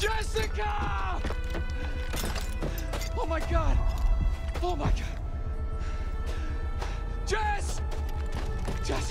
Jessica! Oh my God! Oh my God! Jess! Jess!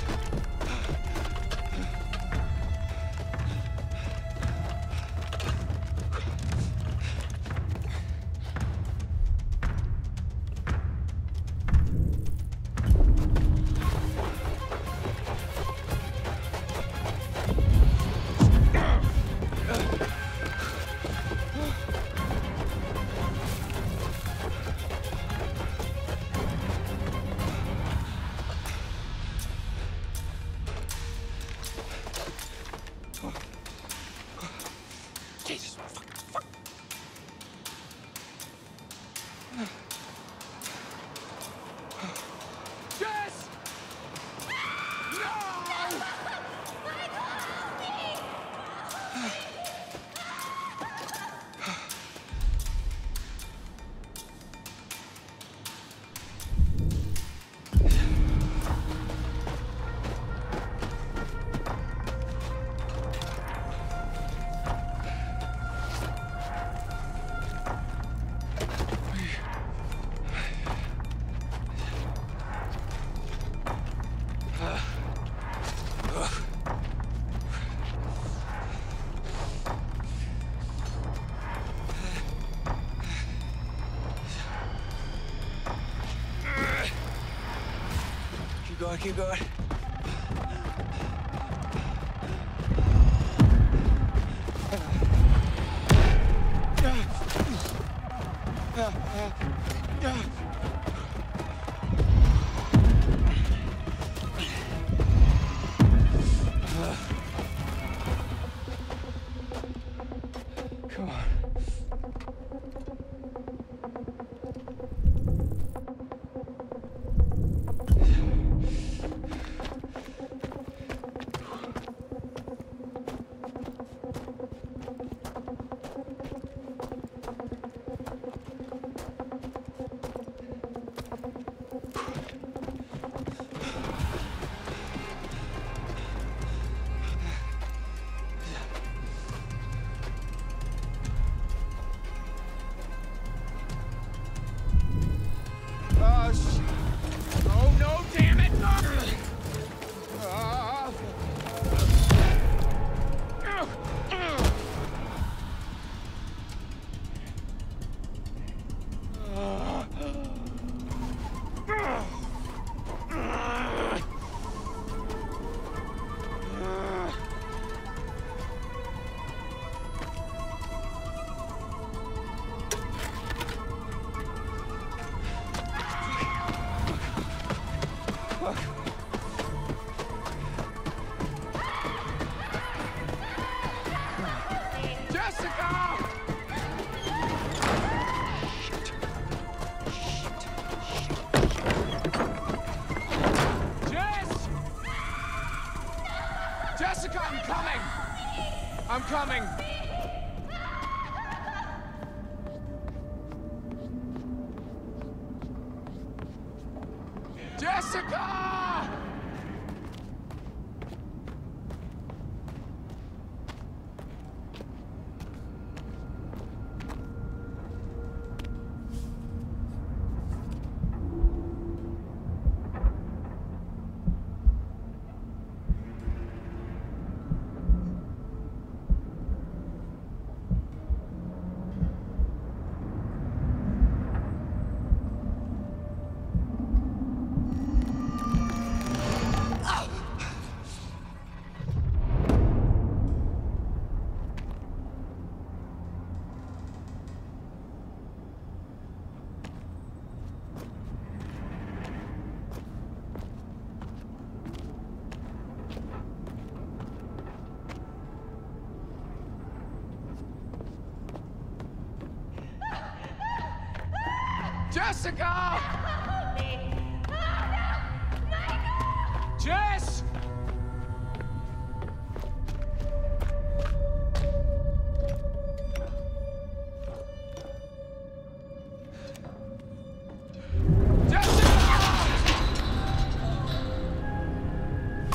Jesus, fuck. Jess! No! Keep going. Come on. Oh no, damn it! Jessica! Jess! Jessica, I'm coming! I'm coming! Jessica! Jessica! Help me! Oh no! Michael! Jess!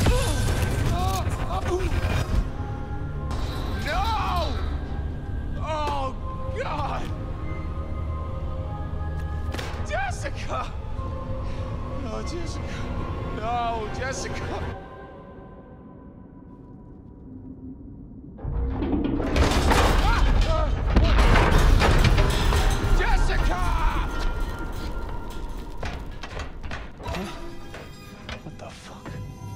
No! Jessica. No, Jessica. Jessica! What the fuck?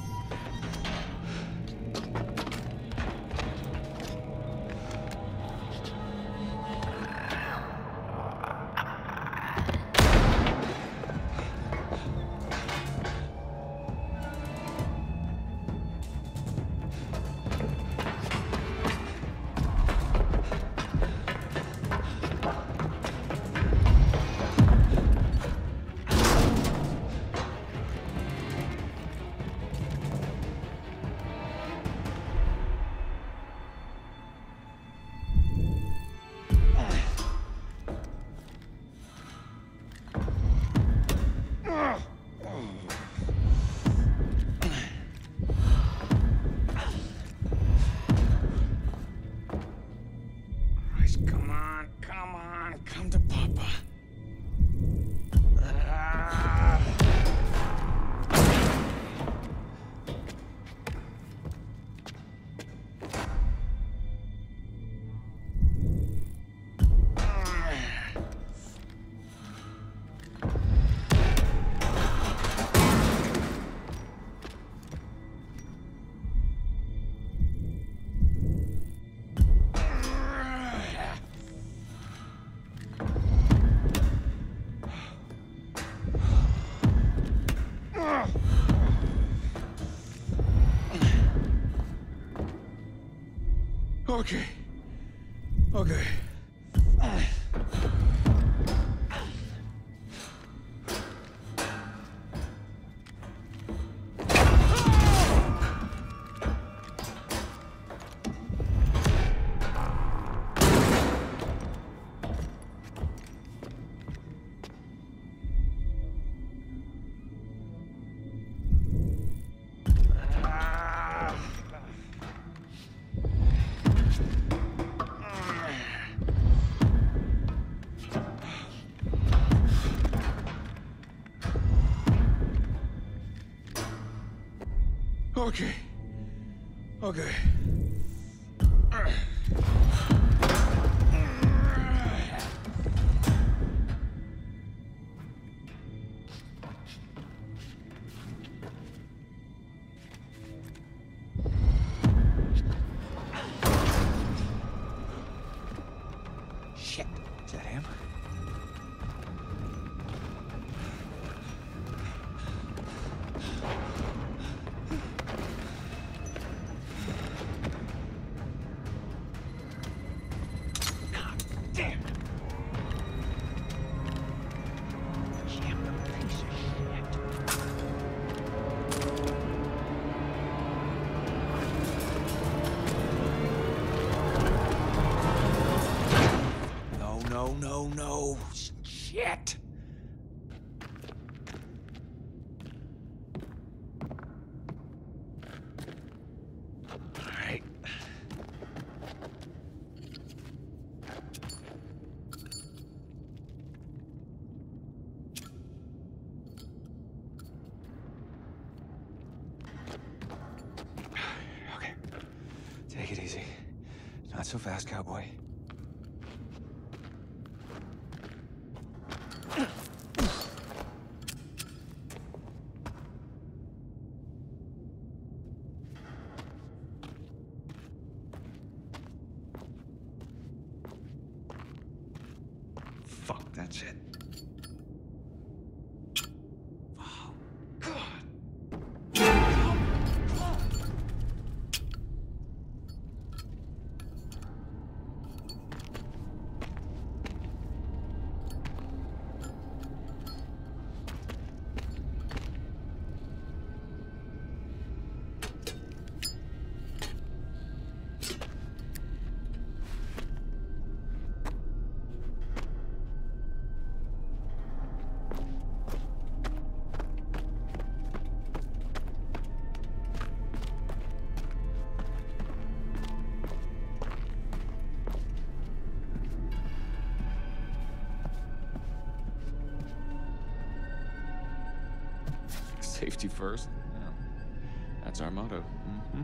Come on, come to Papa. Okay. Okay. Okay. Okay. Shit. Is that him? No. Shit. All right. Okay. Take it easy. Not so fast, cowboy. Fuck, that's it. Oh, God. Safety first. Yeah. That's our motto. Mm-hmm.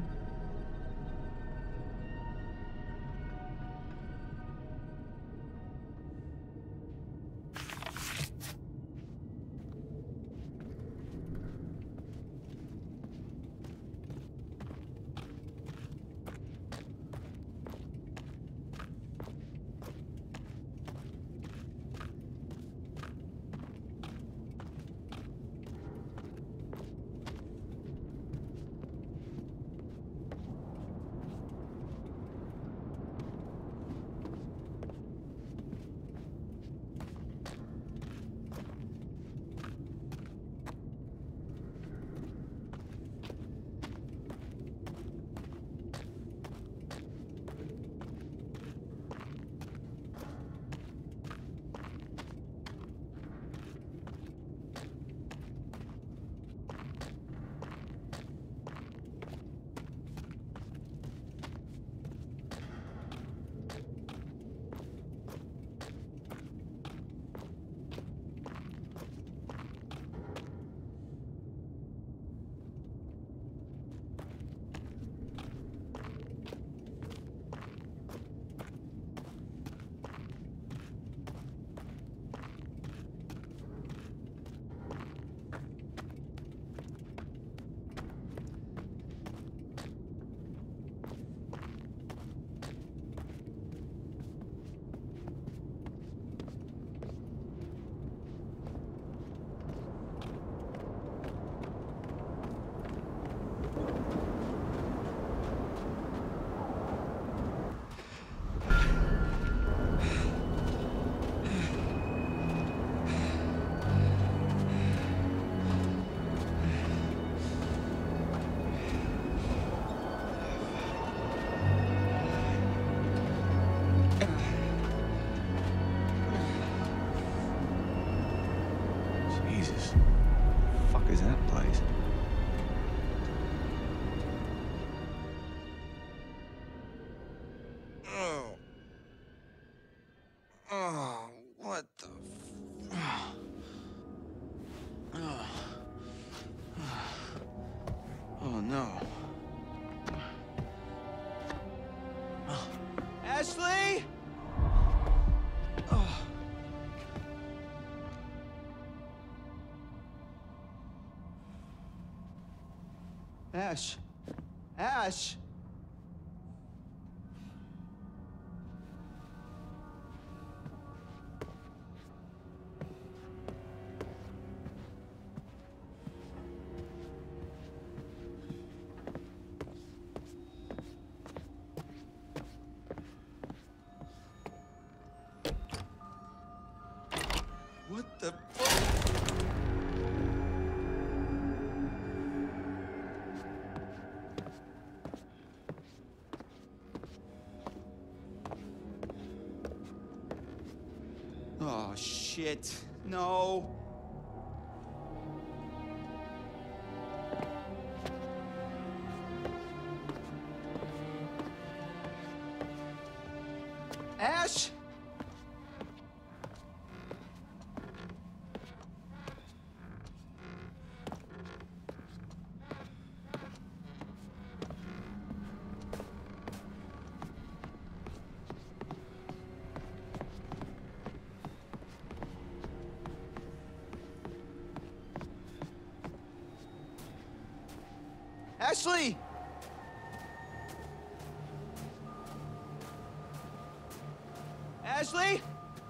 Jesus. Fuck is that place? Oh, what the Oh no. Ashley? Ash. Ash. What the fuck? Oh, shit. No. Ash? Ashley! Ashley?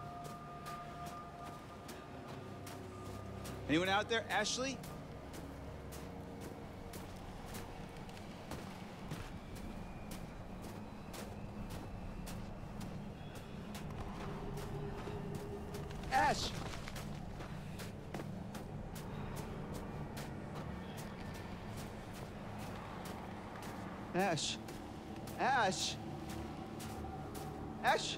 Anyone out there? Ashley? Ash! Ash. Ash. Ash.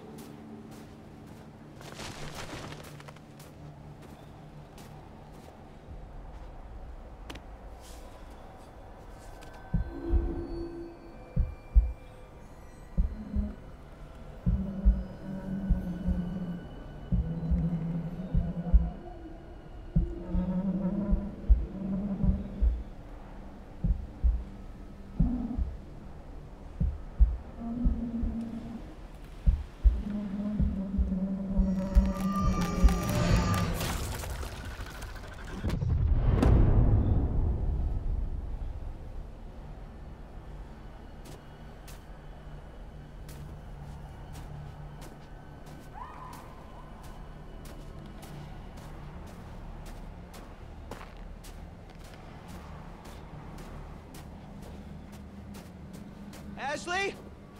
Ashley?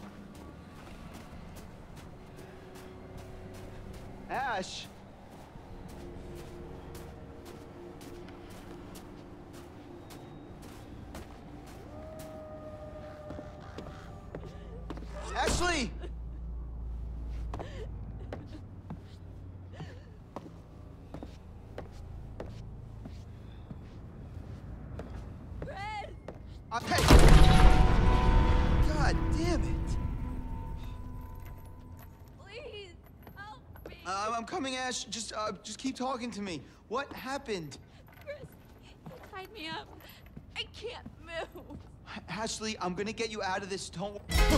Ash? Ashley! Hey! God damn it! Please help me. I'm coming, Ash. Just keep talking to me. What happened? Chris, he tied me up. I can't move. Ashley, I'm gonna get you out of this. Don't.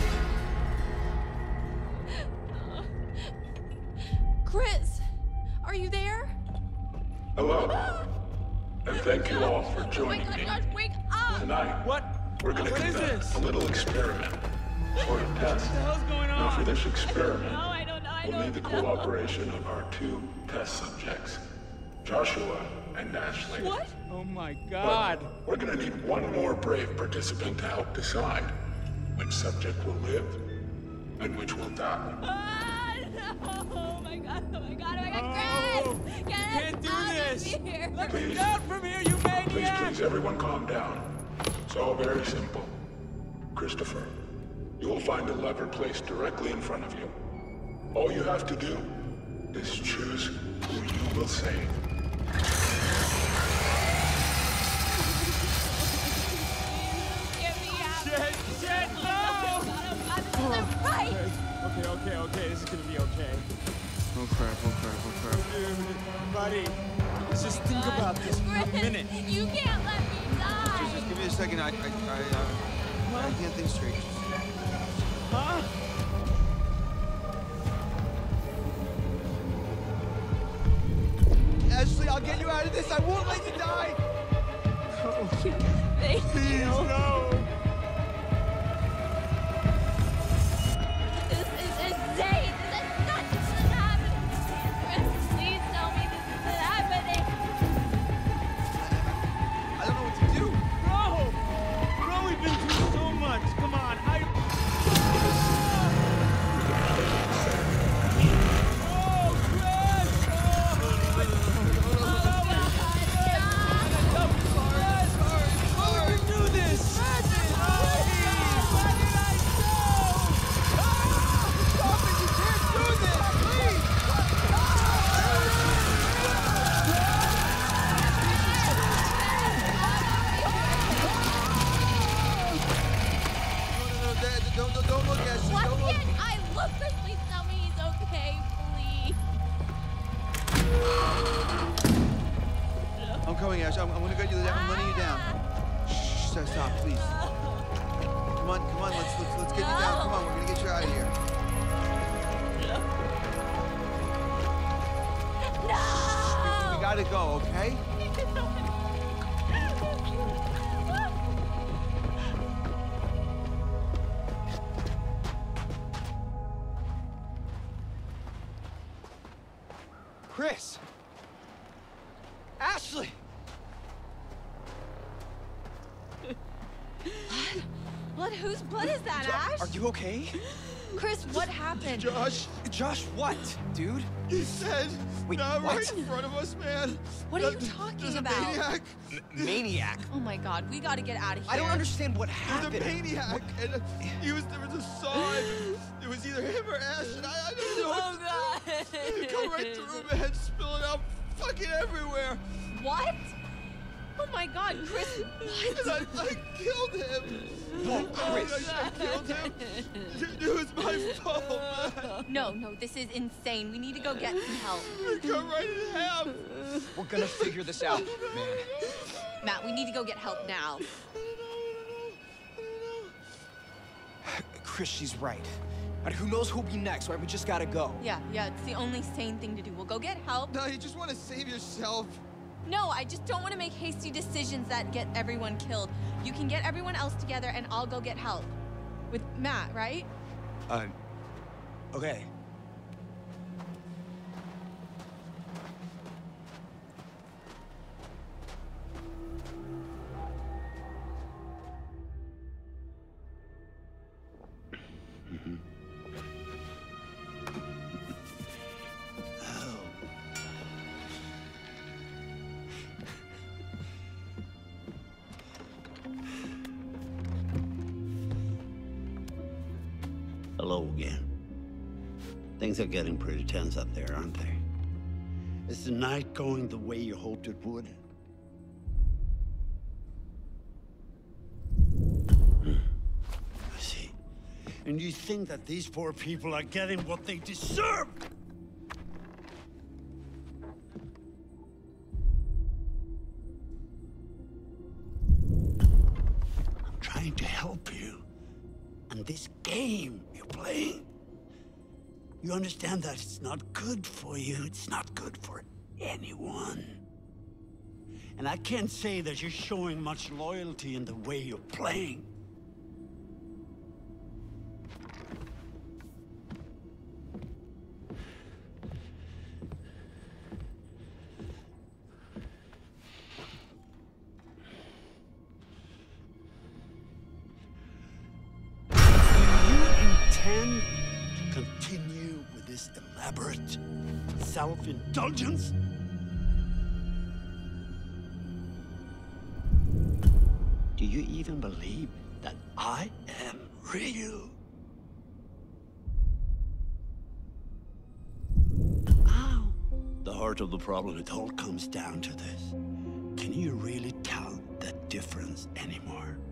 Chris, are you there? Hello, and thank you all for Oh my joining God, me. Josh, wake up! Tonight, What? we're going to What is conduct this? a little experiment, sort of test. What the hell's going Now, for on? this experiment, No, I don't know. we'll need the cooperation of our two test subjects, Joshua and Ashley. What? Oh my But God. we're going to need one more brave participant to help decide which subject will live and which will die. Ah, no! Oh my God! Oh my God! Oh my God! Oh, Chris, get can't us do out this. of here! Let me Please. down from here, you maniac! Please, everyone calm down. It's all very simple. Christopher, you will find a lever placed directly in front of you. All you have to do is choose who you will save. Get me out! Shit, Oh no! God, this isn't right! Okay, this is gonna be okay. Oh crap. Buddy, let's just think about this for a Chris, minute. you can't let me die! Just give me a second. I can't think straight. Huh? Ashley, I'll get you out of this. I won't let you die. Thank Please, you. no. This is insane! This is not just happening! Chris, please tell me this isn't happening! I don't know what to do. Bro, we've been through so much. Come on, Oh, Chris! Oh, we can do this! Why did I Stop it! You can't do this! Please! No, Dad, don't look, Ashley. Why Don't look. can't I look? Chris, please tell me he's okay, please. I'm coming, Ash. I'm gonna get you down. I'm letting you down. Shh, stop, please. Come on. Let's get you down. Come on, we're gonna get you out of here. No! We gotta go, okay? Chris! Ashley! Blood? Whose blood is that, Ash? Are you okay? Chris, what happened? Josh, what, dude? He said, Wait, not what? right in front of us, man. What are you There's talking a about? maniac. Maniac. Oh my God, we gotta get out of here. I don't understand what There's a happened. maniac, and there was a saw, and it was either him or Ash, and I don't know. Oh God! It come right through, man, spilling out fucking everywhere. What? Oh my God, Chris! And I killed him. Whoa, Chris. I killed him. It was my fault, man. No, this is insane. We need to go get some help. It cut right in half. We're gonna figure this out, man. Matt, we need to go get help now. Chris, she's right. And who knows who'll be next, right? We just gotta go. Yeah, it's the only sane thing to do. We'll go get help. No, you just want to save yourself. No, I just don't want to make hasty decisions that get everyone killed. You can get everyone else together and I'll go get help. With Matt, right? Okay. Hello again. Things are getting pretty tense up there, aren't they? Is the night going the way you hoped it would? I see. And you think that these poor people are getting what they deserve? I'm trying to help you. And this game you're playing, you understand that it's not good for you. It's not good for anyone. And I can't say that you're showing much loyalty in the way you're playing. Do you intend to continue with this elaborate self-indulgence? Do you even believe that I am real? Ow. The heart of the problem, it all comes down to this. Can you really tell the difference anymore?